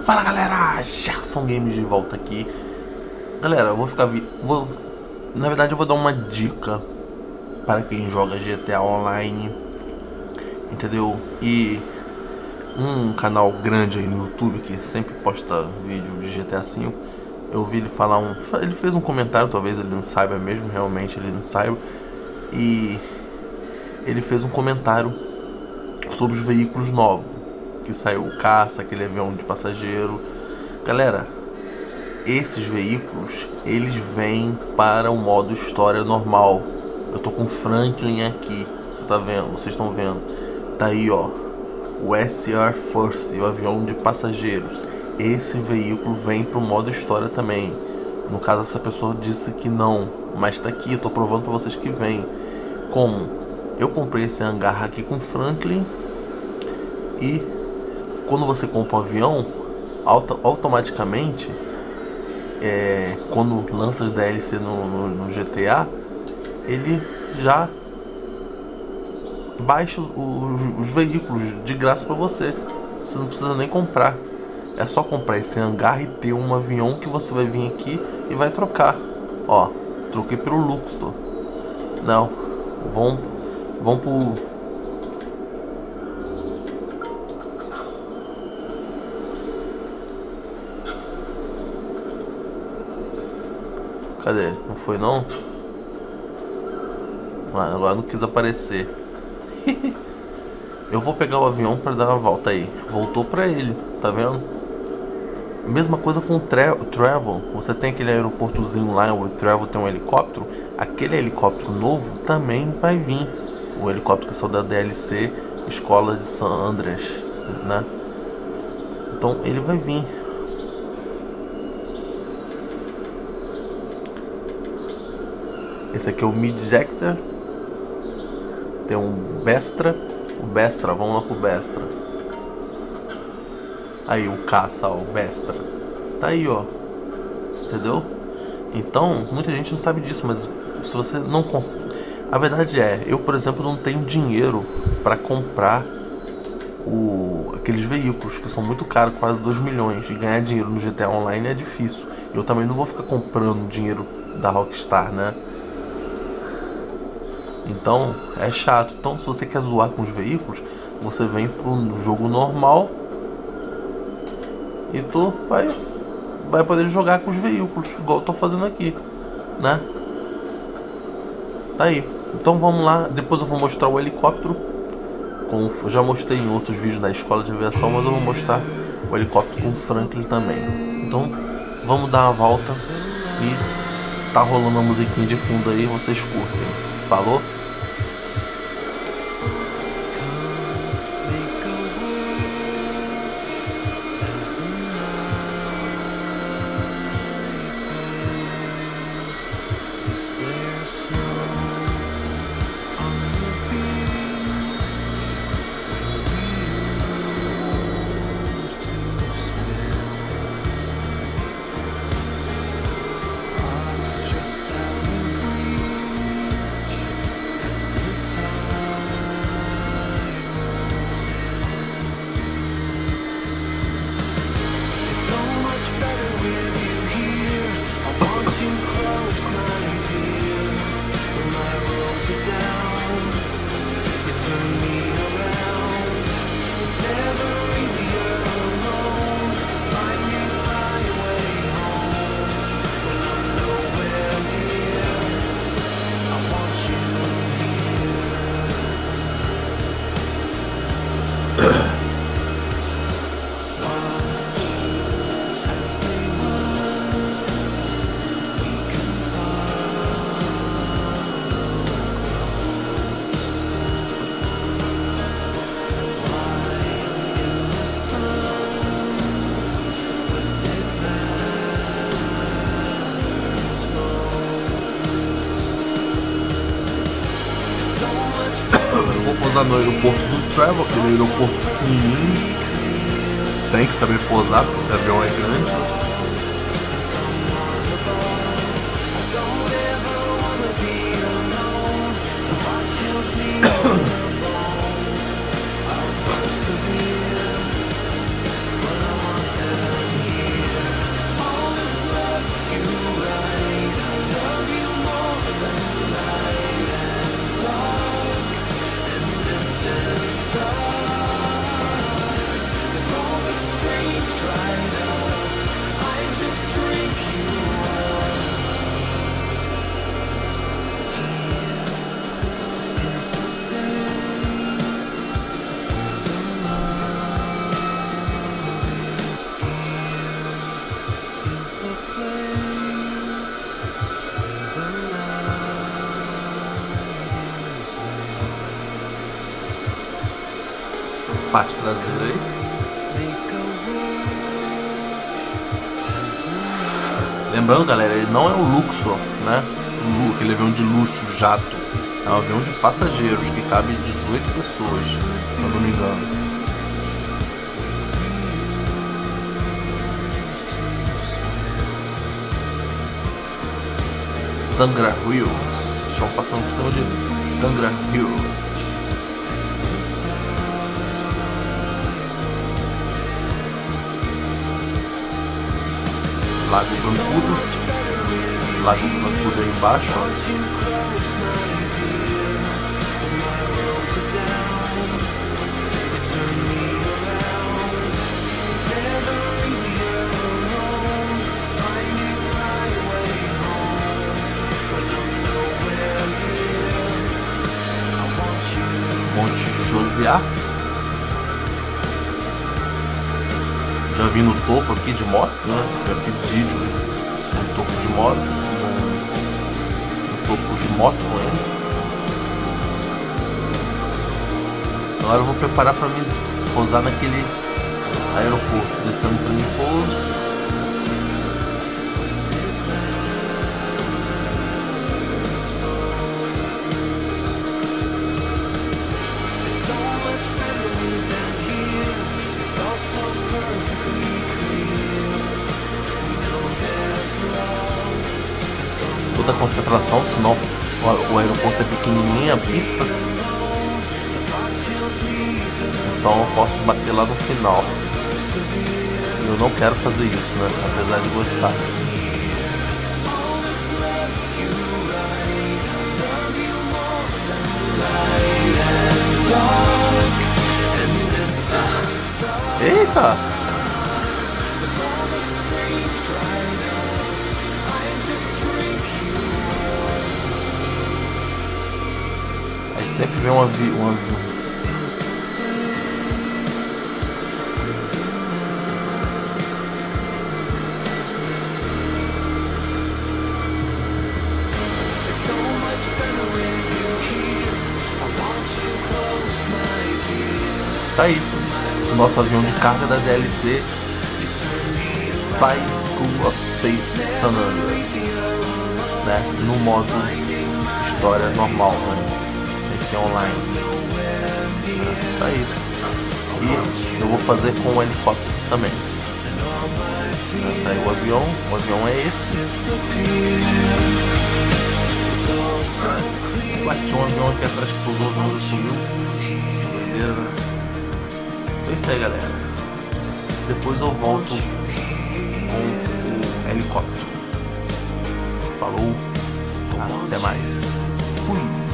Fala galera, Gerson Games de volta aqui. Galera, eu vou ficar na verdade eu vou dar uma dica para quem joga GTA Online, entendeu? E um canal grande aí no YouTube que sempre posta vídeo de GTA V, eu ouvi ele falar ele fez um comentário, talvez ele não saiba mesmo, realmente ele não saiba. E ele fez um comentário sobre os veículos novos que saiu, o caça, aquele avião de passageiro. Galera, esses veículos, eles vêm para o modo história normal. Eu tô com o Franklin aqui, você tá vendo, vocês estão vendo. Tá aí, ó, o SR Force, o avião de passageiros. Esse veículo vem pro modo história também. No caso, essa pessoa disse que não, mas tá aqui, eu tô provando pra vocês que vem. Como? Eu comprei esse hangar aqui com o Franklin. E quando você compra um avião, automaticamente, quando lança as DLC no GTA, ele já baixa os veículos de graça para você. Você não precisa nem comprar. É só comprar esse hangar e ter um avião que você vai vir aqui e vai trocar. Ó, troquei pelo Luxor. Não, vamos pro... Cadê? Não foi não? Mano, agora não quis aparecer. Eu vou pegar o avião para dar uma volta aí. Voltou pra ele, tá vendo? Mesma coisa com o Travel. Você tem aquele aeroportozinho lá, o Travel tem um helicóptero. Aquele helicóptero novo também vai vir. O helicóptero que saiu da DLC Escola de San Andreas, né? Então ele vai vir. Esse aqui é o Midjector. Tem um Bestra. O Bestra, vamos lá pro Bestra. Aí o caça, ó, o Bestra. Tá aí, ó. Entendeu? Então, muita gente não sabe disso, mas se você não consegue... A verdade é, eu, por exemplo, não tenho dinheiro para comprar aqueles veículos que são muito caros, quase 2 milhões. E ganhar dinheiro no GTA Online é difícil. Eu também não vou ficar comprando dinheiro da Rockstar, né? Então é chato. Então, se você quer zoar com os veículos, você vem pro jogo normal e tu vai poder jogar com os veículos, igual eu tô fazendo aqui, né? Tá aí. Então vamos lá. Depois eu vou mostrar o helicóptero, como eu já mostrei em outros vídeos da escola de aviação, mas eu vou mostrar o helicóptero com o Franklin também. Então vamos dar uma volta e tá rolando a musiquinha de fundo aí, vocês curtem. Falou? Vou pousar no aeroporto do Travel, aquele aeroporto pequenininho. Tem que saber pousar, porque esse avião é grande. parte traseira aí. Lembrando, galera, ele não é um Luxor, né? Aquele avião de luxo, jato. É um avião de passageiros que cabe 18 pessoas, se eu não me engano. Tangra Hills. Estão passando por cima de Tangra Hills. Lago Zancudo. Lago Zancudo aí embaixo, ó. Monte Josiá. Já vim no topo aqui de moto, né? Já fiz vídeo no topo de moto, no topo de moto com ele. Agora eu vou preparar para mim pousar naquele aeroporto, descendo o trem de pouso. Toda a concentração, senão o aeroporto é pequenininho, a pista, então eu posso bater lá no final. Eu não quero fazer isso, né? Apesar de gostar. Eita! Aí sempre vem um avião. Tá aí, o nosso avião de carga da DLC Flying School of Space San Andreas, né? No modo história normal, né? Sem ser online. Tá aí. E eu vou fazer com o helicóptero também. Tá aí o avião é esse. Bati um avião aqui atrás que pousou, o avião sumiu. Doideira, né? Então é isso aí, galera. Depois eu volto com o helicóptero. Falou, até mais. Fui.